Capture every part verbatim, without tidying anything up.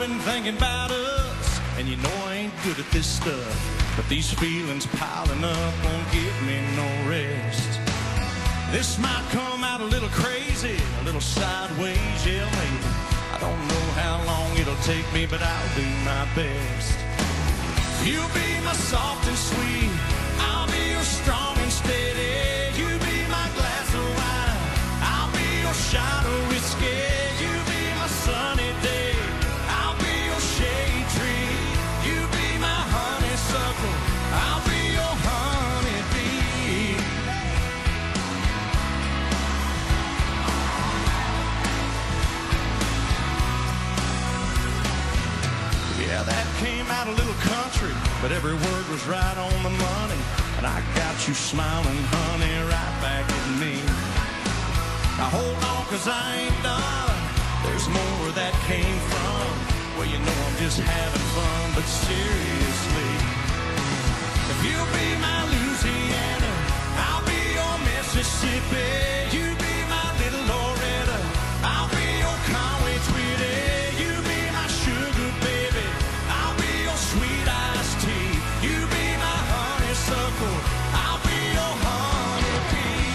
been thinking about us, and you know I ain't good at this stuff, but these feelings piling up won't give me no rest. This might come out a little crazy, a little sideways, yeah, maybe. I don't know how long it'll take me, but I'll do my best. You'll be my soft and sweet, I'll be your strong and steady. You be my glass of wine, I'll be your shot of whiskey. You be my sunny day, I'll be your shade tree. You be my honeysuckle, I'll be your honeybee. Yeah, that came out a little country, but every word was right on the money. And I got you smiling, honey, right back at me. Now hold on, cause I ain't done. There's more where that came from. Well, you know I'm just having fun, but seriously, if you'll be my Louisiana, I'll be your Mississippi. You be my little Loretta, I'll be your Conway Twitty. You be my sugar baby, I'll be your sweet iced tea. You be my honeysuckle, I'll be your honeybee.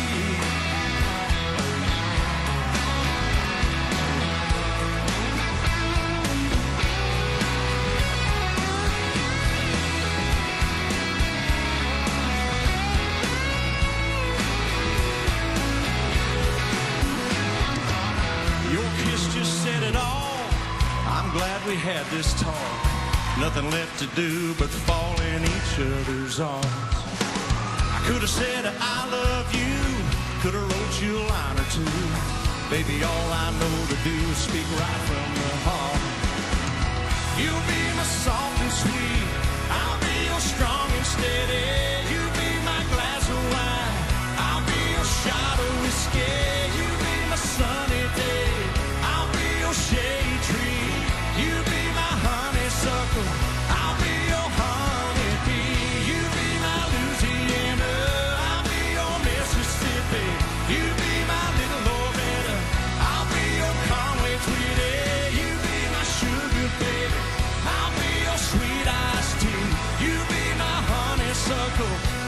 Your kiss just said it all. I'm glad we had this talk. Nothing left to do but fall in each other's arms. I could have said I love you, could have wrote you a line or two. Baby, all I know to do is speak right from the heart. You'll be my soft and sweet, I'll be your strong and steady. You be my glass of wine, I'll be your shot of whiskey. You be my sunny day, I'll be your shade tree. You be my honeysuckle, I'll be your honeybee. You be my Louisiana, I'll be your Mississippi. You be my little Loretta, I'll be your Conway Twitty. You be my sugar baby, I'll be your sweet iced tea. You be my honeysuckle,